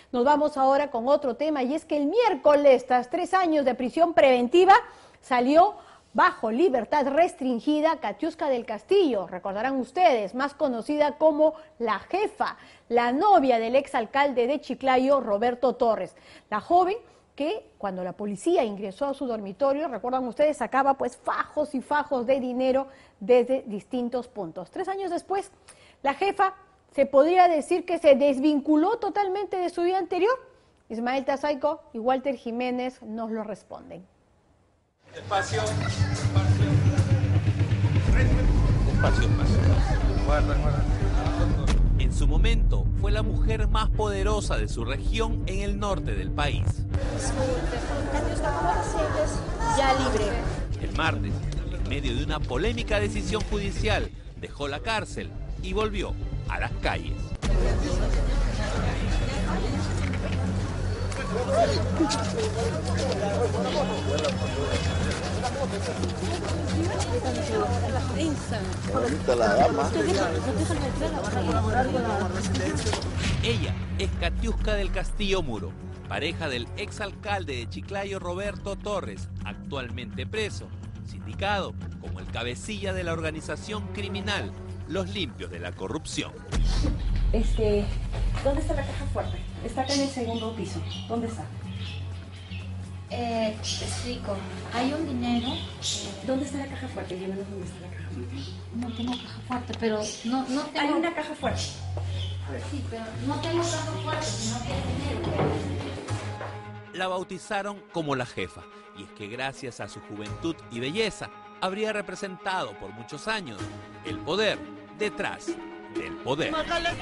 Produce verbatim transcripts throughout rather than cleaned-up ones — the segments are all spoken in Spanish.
Nos vamos ahora con otro tema, y es que el miércoles, tras tres años de prisión preventiva, salió bajo libertad restringida Katiuska del Castillo, recordarán ustedes, más conocida como la jefa, la novia del exalcalde de Chiclayo, Roberto Torres. La joven que cuando la policía ingresó a su dormitorio, recuerdan ustedes, sacaba pues fajos y fajos de dinero desde distintos puntos. Tres años después, la jefa se podría decir que se desvinculó totalmente de su vida anterior. Ismael Tazaico y Walter Jiménez nos lo responden. Espacio, espacio, espacio, espacio. Guarda, guarda. En su momento, fue la mujer más poderosa de su región en el norte del país. ¿Cómo te sientes? Ya libre. El martes, en medio de una polémica decisión judicial, dejó la cárcel y volvió a las calles. Ella es Katiuska del Castillo Muro, pareja del exalcalde de Chiclayo Roberto Torres, actualmente preso, sindicado como el cabecilla de la organización criminal Los Limpios de la Corrupción. Este, ¿dónde está la caja fuerte? Está acá en el segundo piso. ¿Dónde está? Eh, te explico. Hay un dinero. ¿Dónde está la caja fuerte? Díganos dónde está la caja fuerte. No tengo caja fuerte, pero no, no tengo. Hay una caja fuerte. Sí, pero no tengo caja fuerte, sino que hay dinero. La bautizaron como la jefa, y es que gracias a su juventud y belleza, habría representado por muchos años el poder detrás del poder.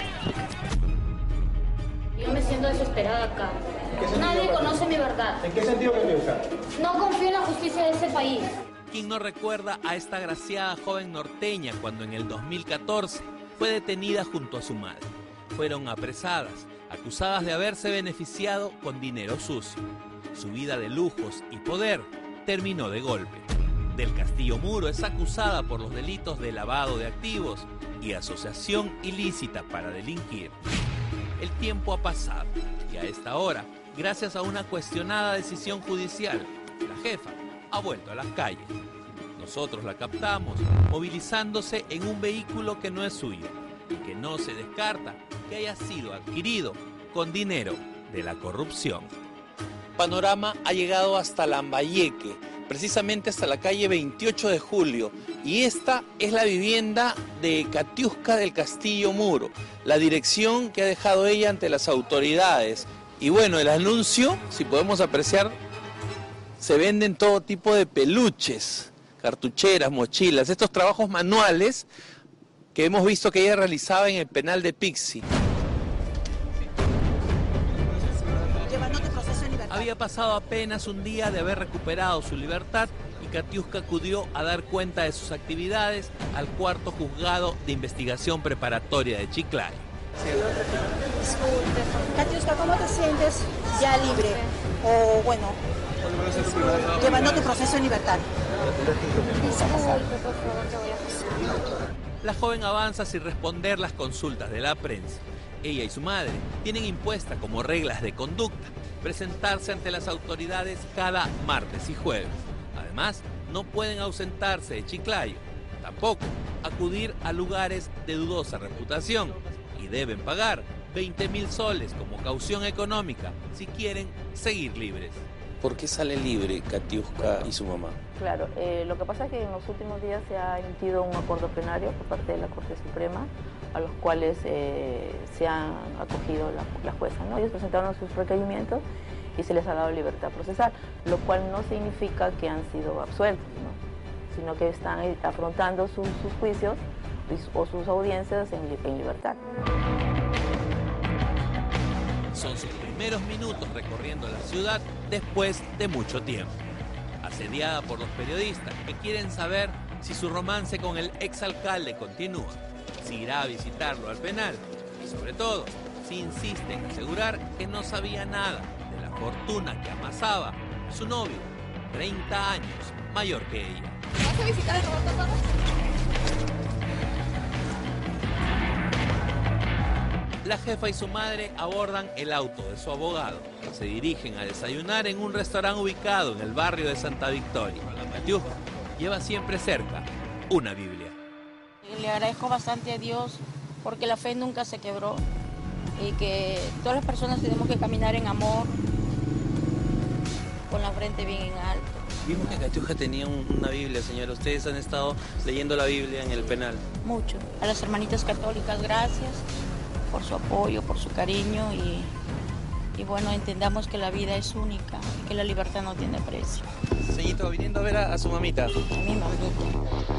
Yo me siento desesperada acá. Nadie conoce mi verdad. ¿En qué sentido que piensa? No confío en la justicia de ese país. ¿Quién no recuerda a esta agraciada joven norteña cuando en el dos mil catorce fue detenida junto a su madre? Fueron apresadas, acusadas de haberse beneficiado con dinero sucio. Su vida de lujos y poder terminó de golpe. Del Castillo Muro es acusada por los delitos de lavado de activos y asociación ilícita para delinquir. El tiempo ha pasado y a esta hora, gracias a una cuestionada decisión judicial, la jefa ha vuelto a las calles. Nosotros la captamos movilizándose en un vehículo que no es suyo y que no se descarta que haya sido adquirido con dinero de la corrupción. Panorama ha llegado hasta Lambayeque, precisamente hasta la calle veintiocho de julio, y esta es la vivienda de Katiuska del Castillo Muro, la dirección que ha dejado ella ante las autoridades. Y bueno, el anuncio, si podemos apreciar, se venden todo tipo de peluches, cartucheras, mochilas, estos trabajos manuales que hemos visto que ella realizaba en el penal de Pixi. Había pasado apenas un día de haber recuperado su libertad y Katiuska acudió a dar cuenta de sus actividades al cuarto juzgado de investigación preparatoria de Chiclayo. Katiuska, ¿cómo te sientes? Ya libre. O bueno, llevando tu proceso en libertad. La joven avanza sin responder las consultas de la prensa. Ella y su madre tienen impuesta como reglas de conducta presentarse ante las autoridades cada martes y jueves. Además, no pueden ausentarse de Chiclayo, tampoco acudir a lugares de dudosa reputación y deben pagar veinte mil soles como caución económica si quieren seguir libres. ¿Por qué sale libre Katiuska y su mamá? Claro, eh, lo que pasa es que en los últimos días se ha emitido un acuerdo plenario por parte de la Corte Suprema, a los cuales eh, se han acogido la, la jueza, ¿no? Ellos presentaron sus requerimientos y se les ha dado libertad procesal, lo cual no significa que han sido absueltos, ¿no? Sino que están afrontando sus, sus juicios o sus audiencias en, en libertad. Son sus primeros minutos recorriendo la ciudad después de mucho tiempo. Asediada por los periodistas que quieren saber si su romance con el exalcalde continúa, si irá a visitarlo al penal y sobre todo si insiste en asegurar que no sabía nada de la fortuna que amasaba su novio, treinta años mayor que ella. ¿Vas a visitar a Roberto Torres? La jefa y su madre abordan el auto de su abogado. Se dirigen a desayunar en un restaurante ubicado en el barrio de Santa Victoria. Katiuska lleva siempre cerca una Biblia. Le agradezco bastante a Dios porque la fe nunca se quebró y que todas las personas tenemos que caminar en amor, con la frente bien en alto. Vimos que Katiuska tenía un, una Biblia, señora. Ustedes han estado leyendo la Biblia en el penal. Mucho. A las hermanitas católicas, gracias por su apoyo, por su cariño y, y bueno, entendamos que la vida es única y que la libertad no tiene precio. Señorito, viniendo a ver a, a su mamita. A mi mamita.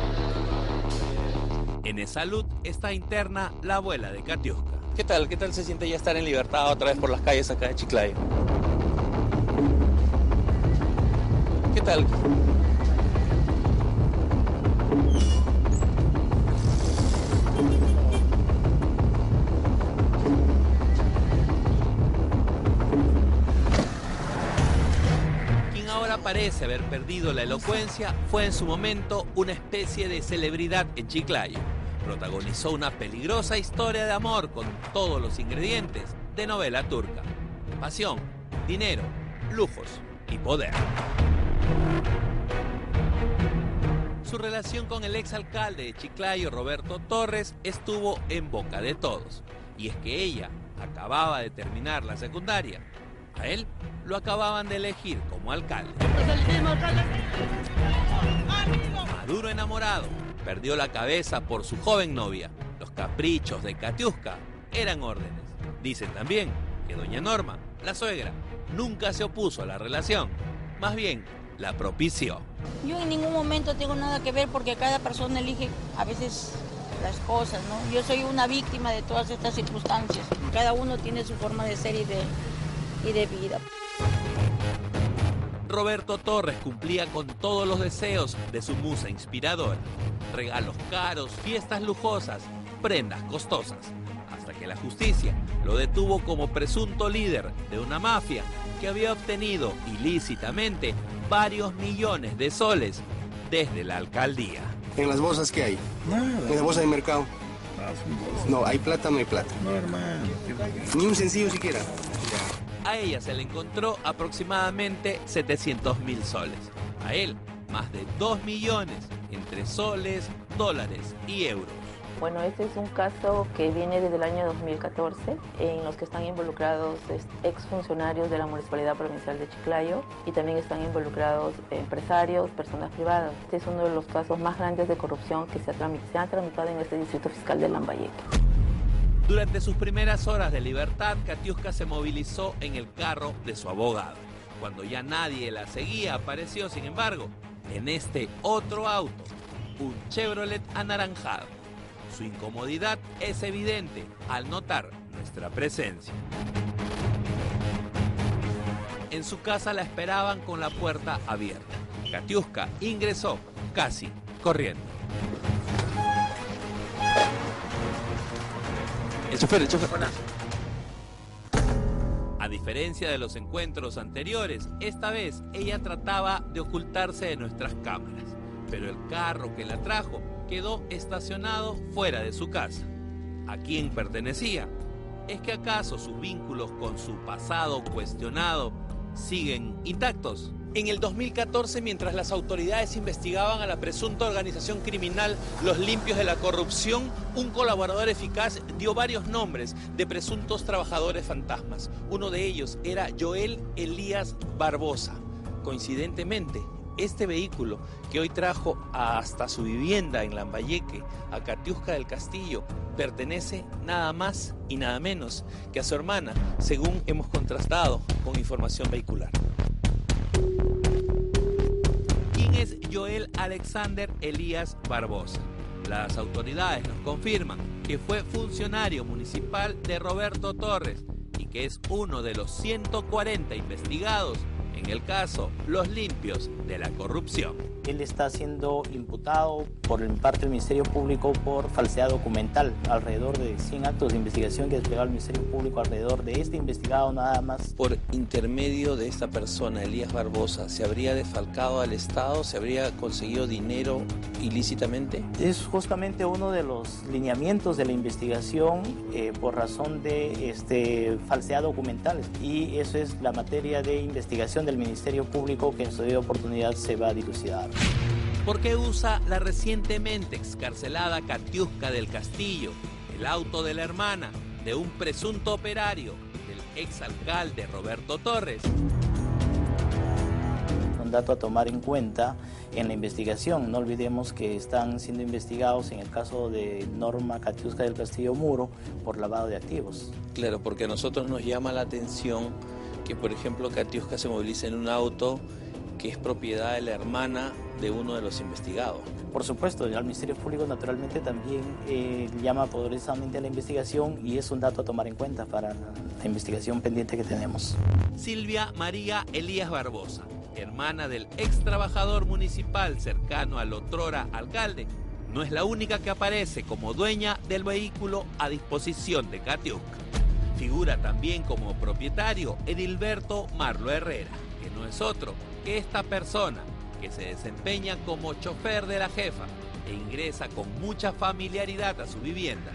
En Esalud está interna la abuela de Katiuska. ¿Qué tal? ¿Qué tal se siente ya estar en libertad otra vez por las calles acá de Chiclayo? ¿Qué tal? Quien ahora parece haber perdido la elocuencia fue en su momento una especie de celebridad en Chiclayo. Protagonizó una peligrosa historia de amor con todos los ingredientes de novela turca. Pasión, dinero, lujos y poder. Su relación con el exalcalde de Chiclayo, Roberto Torres, estuvo en boca de todos. Y es que ella acababa de terminar la secundaria. A él lo acababan de elegir como alcalde. Maduro enamorado, perdió la cabeza por su joven novia. Los caprichos de Katiuska eran órdenes. Dicen también que doña Norma, la suegra, nunca se opuso a la relación. Más bien, la propició. Yo en ningún momento tengo nada que ver porque cada persona elige a veces las cosas, ¿no? Yo soy una víctima de todas estas circunstancias. Cada uno tiene su forma de ser y de, y de vida. Roberto Torres cumplía con todos los deseos de su musa inspiradora. Regalos caros, fiestas lujosas, prendas costosas. Hasta que la justicia lo detuvo como presunto líder de una mafia que había obtenido ilícitamente varios millones de soles desde la alcaldía. ¿En las bolsas qué hay? Nada. ¿En la bolsa de mercado? No, hay plata, no hay plata. No, hermano. Ni un sencillo siquiera. A ella se le encontró aproximadamente setecientos mil soles. A él, más de dos millones entre soles, dólares y euros. Bueno, este es un caso que viene desde el año dos mil catorce, en los que están involucrados exfuncionarios de la Municipalidad Provincial de Chiclayo y también están involucrados empresarios, personas privadas. Este es uno de los casos más grandes de corrupción que se, ha se han tramitado en este distrito fiscal de Lambayeque. Durante sus primeras horas de libertad, Katiuska se movilizó en el carro de su abogado. Cuando ya nadie la seguía, apareció, sin embargo, en este otro auto, un Chevrolet anaranjado. Su incomodidad es evidente al notar nuestra presencia. En su casa la esperaban con la puerta abierta. Katiuska ingresó casi corriendo. El chofer, el chofer. A diferencia de los encuentros anteriores, esta vez ella trataba de ocultarse de nuestras cámaras. Pero el carro que la trajo quedó estacionado fuera de su casa. ¿A quién pertenecía? ¿Es que acaso sus vínculos con su pasado cuestionado siguen intactos? En el dos mil catorce, mientras las autoridades investigaban a la presunta organización criminal Los Limpios de la Corrupción, un colaborador eficaz dio varios nombres de presuntos trabajadores fantasmas. Uno de ellos era Joel Elías Barbosa. Coincidentemente, este vehículo que hoy trajo hasta su vivienda en Lambayeque a Katiuska del Castillo pertenece nada más y nada menos que a su hermana, según hemos contrastado con información vehicular. ¿Quién es Joel Alexander Elías Barbosa? Las autoridades nos confirman que fue funcionario municipal de Roberto Torres y que es uno de los ciento cuarenta investigados en el caso Los Limpios de la Corrupción. Él está siendo imputado por parte del Ministerio Público por falsedad documental. Alrededor de cien actos de investigación que ha desplegado el Ministerio Público alrededor de este investigado nada más. Por intermedio de esta persona, Elías Barbosa, ¿se habría defalcado al Estado? ¿Se habría conseguido dinero ilícitamente? Es justamente uno de los lineamientos de la investigación eh, por razón de este, falsedad documental. Y eso es la materia de investigación del Ministerio Público que en su debida oportunidad se va a dilucidar. ¿Por qué usa la recientemente excarcelada Katiuska del Castillo el auto de la hermana de un presunto operario del exalcalde Roberto Torres? Un dato a tomar en cuenta en la investigación. No olvidemos que están siendo investigados en el caso de Norma Katiuska del Castillo Muro por lavado de activos. Claro, porque a nosotros nos llama la atención que, por ejemplo, Katiuska se moviliza en un auto que es propiedad de la hermana de uno de los investigados. Por supuesto, al Ministerio Público naturalmente también eh, llama poderosamente a la investigación y es un dato a tomar en cuenta para la, la investigación pendiente que tenemos. Silvia María Elías Barbosa, hermana del ex trabajador municipal cercano al otrora alcalde, no es la única que aparece como dueña del vehículo a disposición de Katiuska. Figura también como propietario Edilberto Marlo Herrera, que no es otro que esta persona que se desempeña como chofer de la jefa e ingresa con mucha familiaridad a su vivienda.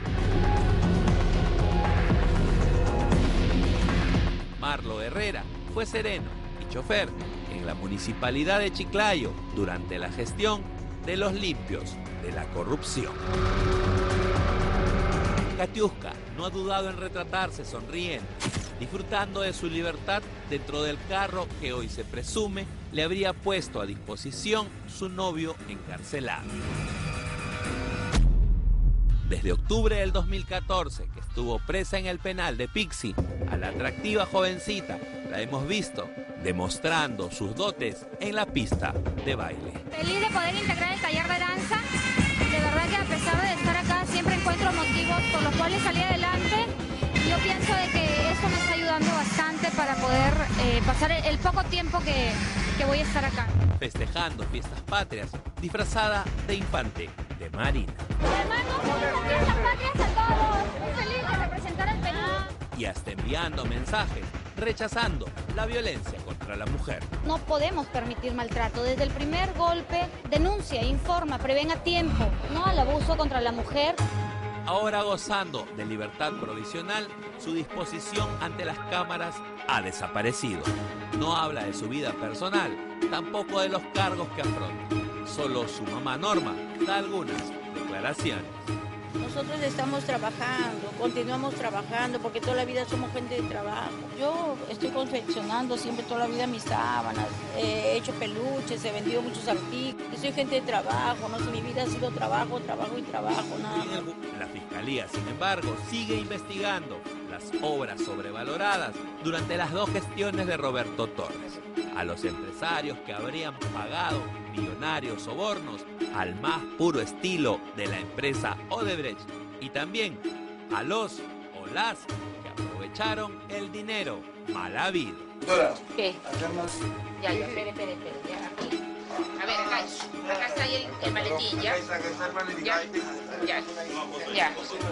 Marlo Herrera fue sereno y chofer en la municipalidad de Chiclayo durante la gestión de los limpios de la corrupción. Katiuska no ha dudado en retratarse sonriendo, disfrutando de su libertad dentro del carro que hoy se presume le habría puesto a disposición su novio encarcelado. Desde octubre del dos mil catorce, que estuvo presa en el penal de Pixi, a la atractiva jovencita la hemos visto demostrando sus dotes en la pista de baile. Feliz de poder integrar el taller de danza. De verdad que a pesar de estar acá siempre encuentro motivos por los cuales salí adelante. Yo pienso de que eso me está ayudando bastante para poder eh, pasar el, el poco tiempo que, que voy a estar acá. Festejando fiestas patrias, disfrazada de infante de Marina. Hermanos, felices fiestas patrias a todos. Muy feliz de representar al Perú. Y hasta enviando mensajes rechazando la violencia contra la mujer. No podemos permitir maltrato. Desde el primer golpe, denuncia, informa, preven a tiempo, no al abuso contra la mujer. Ahora gozando de libertad provisional, su disposición ante las cámaras ha desaparecido. No habla de su vida personal, tampoco de los cargos que afronta. Solo su mamá Norma da algunas declaraciones. Nosotros estamos trabajando, continuamos trabajando porque toda la vida somos gente de trabajo. Yo estoy confeccionando siempre toda la vida mis sábanas, he hecho peluches, he vendido muchos artículos. Yo soy gente de trabajo, no sé, mi vida ha sido trabajo, trabajo y trabajo, nada más. La Fiscalía, sin embargo, sigue investigando las obras sobrevaloradas durante las dos gestiones de Roberto Torres. A los empresarios que habrían pagado millonarios sobornos al más puro estilo de la empresa Odebrecht y también a los o las que aprovecharon el dinero mal habido. ¿Qué? Ya, ya, espere, espere, espere, ya, aquí. A ver, acá, acá está el, el maletín, ¿ya? Ya, ya, ya.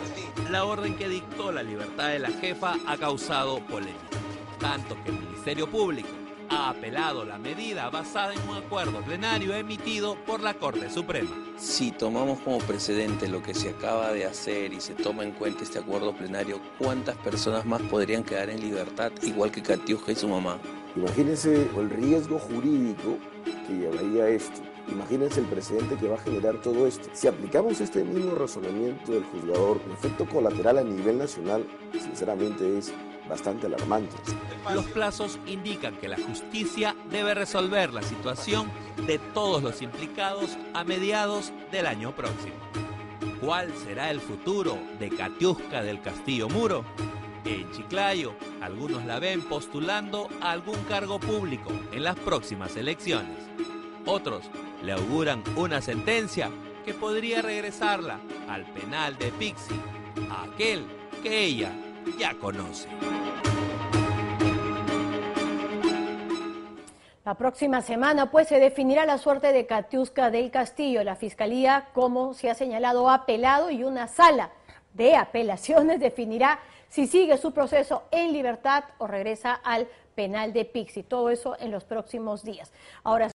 La orden que dictó la libertad de la jefa ha causado polémica, tanto que el Ministerio Público ha apelado la medida basada en un acuerdo plenario emitido por la Corte Suprema. Si tomamos como precedente lo que se acaba de hacer y se toma en cuenta este acuerdo plenario, ¿cuántas personas más podrían quedar en libertad, igual que Katiuska y su mamá? Imagínense el riesgo jurídico que llevaría esto. Imagínense el precedente que va a generar todo esto. Si aplicamos este mismo razonamiento del juzgador, el efecto colateral a nivel nacional, sinceramente, es bastante alarmante. Los plazos indican que la justicia debe resolver la situación de todos los implicados a mediados del año próximo. ¿Cuál será el futuro de Katiuska del Castillo Muro? En Chiclayo, algunos la ven postulando a algún cargo público en las próximas elecciones. Otros le auguran una sentencia que podría regresarla al penal de Pixi, a aquel que ella ya conoce. La próxima semana, pues, se definirá la suerte de Katiuska del Castillo. La Fiscalía, como se ha señalado, ha apelado y una sala de apelaciones definirá si sigue su proceso en libertad o regresa al penal de Pixi. Todo eso en los próximos días. Ahora